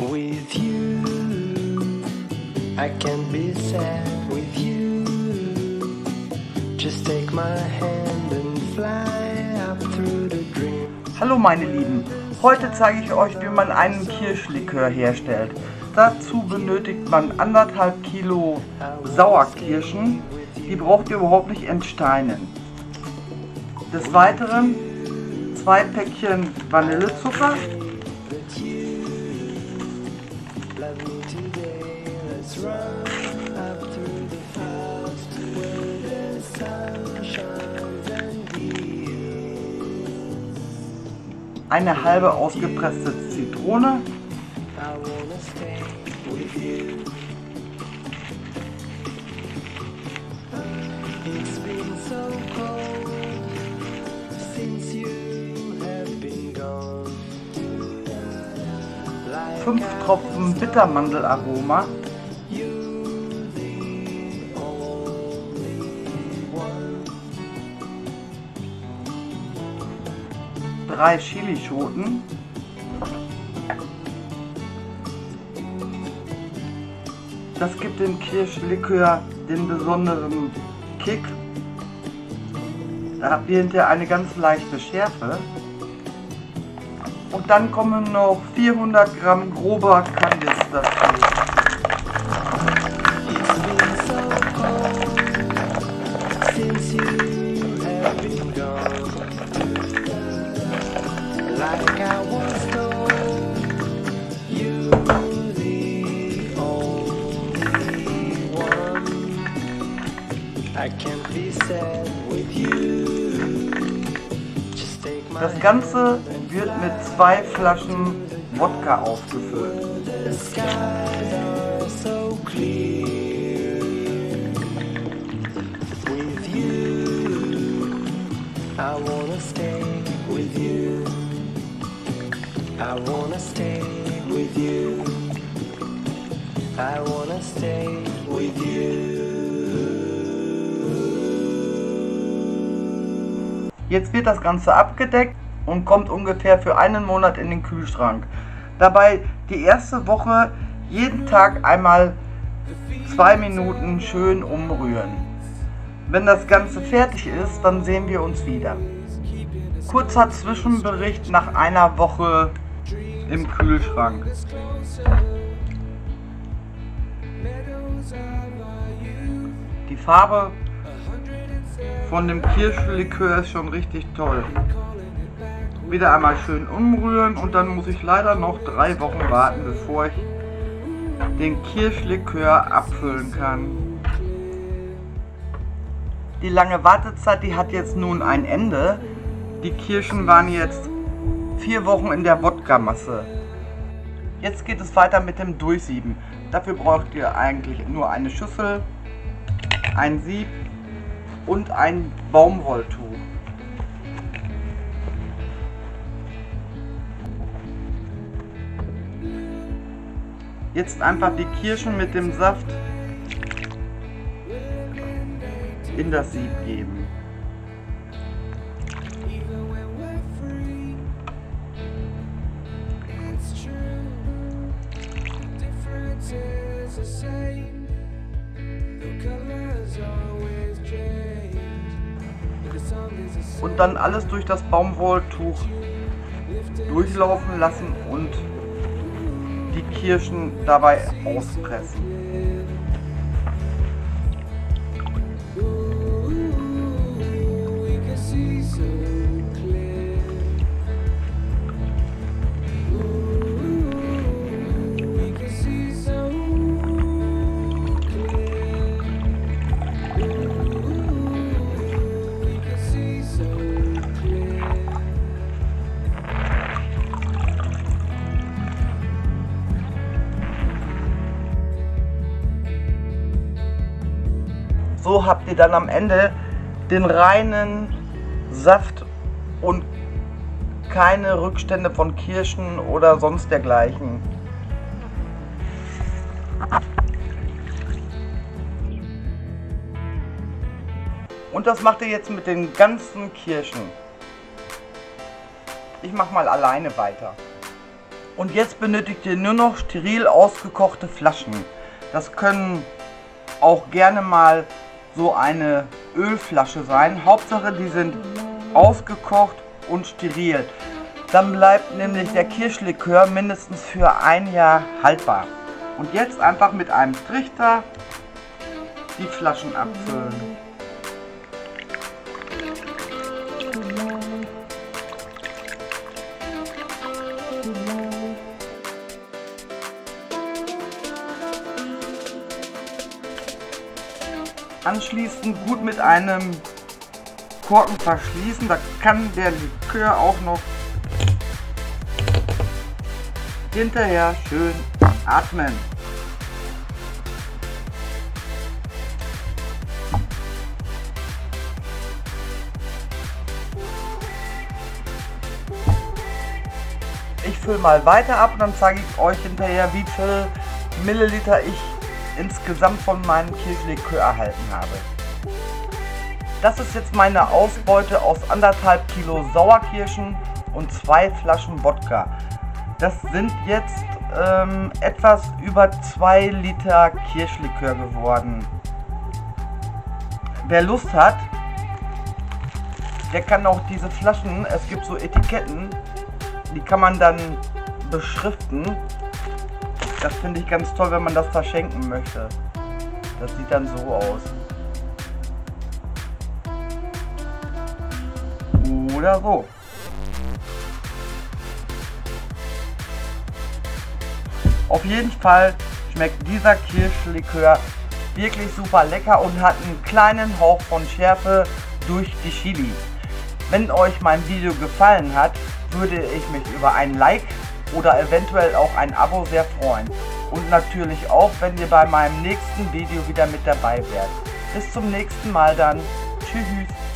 with you. I can't be sad with you. Just take my hand and fly up through the dream. Hallo meine Lieben, heute zeige ich euch, wie man einen Kirschlikör herstellt. Dazu benötigt man 1,5 Kilo Sauerkirschen, die braucht ihr überhaupt nicht entsteinen. Des Weiteren 2 Päckchen Vanillezucker, eine halbe ausgepresste Zitrone, fünf Tropfen Bittermandelaroma, drei Chilischoten, das gibt dem Kirschlikör den besonderen Kick. Da habt ihr hinterher eine ganz leichte Schärfe. Und dann kommen noch 400 Gramm grober Kandis dazu. Das Ganze wird mit 2 Flaschen Wodka aufgefüllt. Jetzt wird das Ganze abgedeckt und kommt ungefähr für einen Monat in den Kühlschrank. Dabei die erste Woche jeden Tag einmal 2 Minuten schön umrühren. Wenn das Ganze fertig ist, dann sehen wir uns wieder. Kurzer Zwischenbericht nach einer Woche im Kühlschrank. Die Farbe von dem Kirschlikör ist schon richtig toll. Wieder einmal schön umrühren und dann muss ich leider noch 3 Wochen warten, bevor ich den Kirschlikör abfüllen kann. Die lange Wartezeit, die hat jetzt nun ein Ende. Die Kirschen waren jetzt 4 Wochen in der Wodka-Masse. Jetzt geht es weiter mit dem Durchsieben. Dafür braucht ihr eigentlich nur eine Schüssel, ein Sieb und ein Baumwolltuch. Jetzt einfach die Kirschen mit dem Saft in das Sieb geben. Und dann alles durch das Baumwolltuch durchlaufen lassen und die Kirschen dabei auspressen. So habt ihr dann am Ende den reinen Saft und keine Rückstände von Kirschen oder sonst dergleichen. Und das macht ihr jetzt mit den ganzen Kirschen. Ich mache mal alleine weiter. Und jetzt benötigt ihr nur noch steril ausgekochte Flaschen. Das können auch gerne mal so eine Ölflasche sein. Hauptsache die sind ausgekocht und steril. Dann bleibt nämlich der Kirschlikör mindestens für ein Jahr haltbar. Und jetzt einfach mit einem Trichter die Flaschen abfüllen. Anschließend gut mit einem Korken verschließen, da kann der Likör auch noch hinterher schön atmen. Ich fülle mal weiter ab und dann zeige ich euch hinterher, wie viel Milliliter ich insgesamt von meinem Kirschlikör erhalten habe. Das ist jetzt meine Ausbeute aus 1,5 Kilo Sauerkirschen und 2 Flaschen Wodka. Das sind jetzt etwas über 2 Liter Kirschlikör geworden. Wer Lust hat, der kann auch diese Flaschen, es gibt so Etiketten, die kann man dann beschriften. Das finde ich ganz toll, wenn man das verschenken möchte. Das sieht dann so aus. Oder so. Auf jeden Fall schmeckt dieser Kirschlikör wirklich super lecker und hat einen kleinen Hauch von Schärfe durch die Chili. Wenn euch mein Video gefallen hat, würde ich mich über ein Like oder eventuell auch ein Abo sehr freuen. Und natürlich auch, wenn ihr bei meinem nächsten Video wieder mit dabei wärt. Bis zum nächsten Mal dann. Tschüss.